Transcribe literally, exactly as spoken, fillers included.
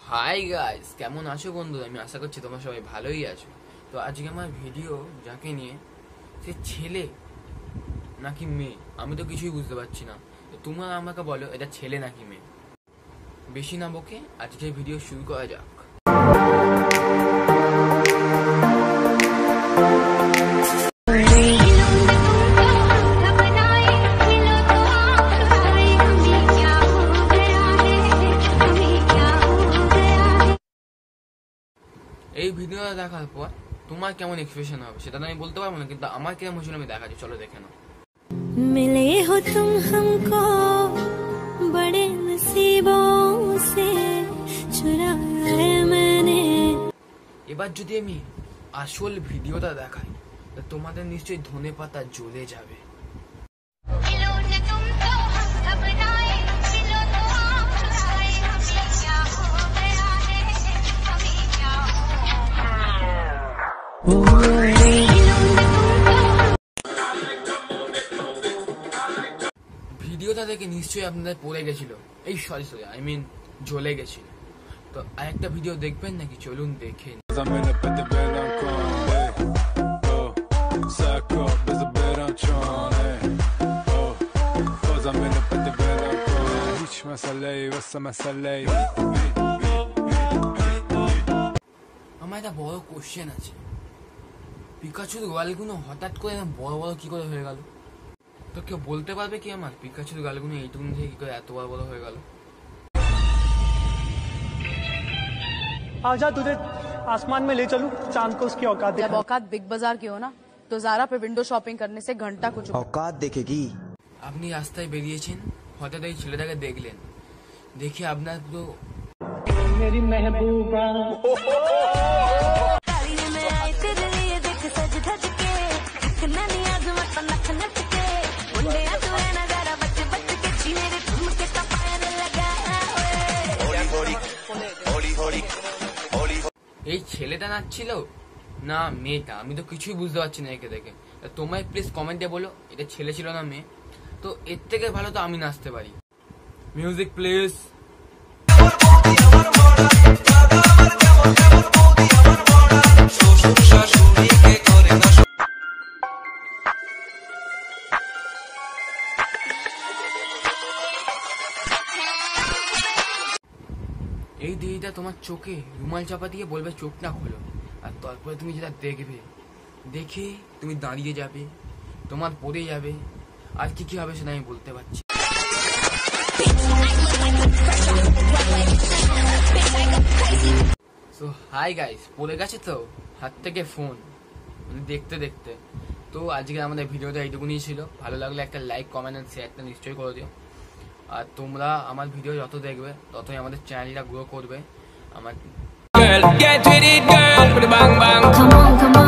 Hi guys, কেমন আছো বন্ধুরা? আমি আশা করছি তোমরা সবাই ভালোই আছো। তো আজকে আমার ভিডিও যাকে নিয়ে, সে ছেলে নাকি মেয়ে আমি তো কিছুই বুঝতে পারছি না। তো তোমরা আমাকে বলো এটা ছেলে নাকি মেয়ে। বেশি না বকে আজকে ভিডিও শুরু করা যাক। এই ভিডিওটা দেখার পর তোমার কেমন এক্সপ্রেশন হবে সেটা আমি বলতে পারবো না, কিন্তু আমার কেমন হয়েছিল আমি দেখাচ্ছি, চলো দেখে নাও। मिले हो तुम हमको बड़े नसीबों से चुराए मैंने। এবার যদি আমি আসল ভিডিওটা দেখাই তো তোমাদের নিশ্চয়ই ধনে পাতা জ্বলে যাবে। ভিডিওটা দেখে নিশ্চয়ই আপনাদের পড়ে গেছিল, এই সরি সরি আই মিন জ্বলে গেছিল। তো আরেকটা ভিডিও দেখবেন নাকি? চলুন দেখে আমার একটা বড় কোশ্চেন আছে, পিকাচুর গালগুলো হঠাৎ করে বড় বড় কি করে হয়ে গেল? তো কেউ বলতে পারবে কি আমার পিকাচুর গালগুলো এইটুকু থেকে কি করে এত বড় বড় হয়ে গেল? आजा तुझे आसमान में ले चलूं, चांद को उसकी औकात जब औकात बिग बाजार की हो ना तो ज़ारा पे विंडो शॉपिंग करने से घंटा कुछ औकात देखेगी। আপনি রাস্তায় বেরিয়েছেন, হঠাৎ এই ছেলেটাকে দেখলেন, দেখে আপনার পুরো मेरी महबूबा এই ছেলেটা নাচছিল না মেয়েটা, আমি তো কিছুই বুঝতে পারছি না একে দেখে। তোমায় প্লিজ কমেন্টে বলো এটা ছেলে ছিল না মেয়ে। তো এর থেকে ভালো তো আমি নাচতে পারি। Music please. এই দিদিটা তোমার চোখে রুমাল চাপা দিয়ে বলবে চোখ না খোলো, আর তারপরে তুমি যেটা দেখবে দেখে তুমি দাঁড়িয়ে যাবে, তোমার পড়ে যাবে, আর কি কি হবে সেটা আমি বলতে পারছি। সো হাই গাইস, পড়ে গেছে তো হাত থেকে ফোন দেখতে দেখতে। তো আজকে আমাদের ভিডিওটা এইটুকুনি ছিল। ভালো লাগলে একটা লাইক কমেন্ট আর শেয়ারটা নিশ্চয়ই করে দিও। আর তোমরা আমার ভিডিও যত দেখবে ততই আমাদের চ্যানেলটা গ্রো করবে। আমার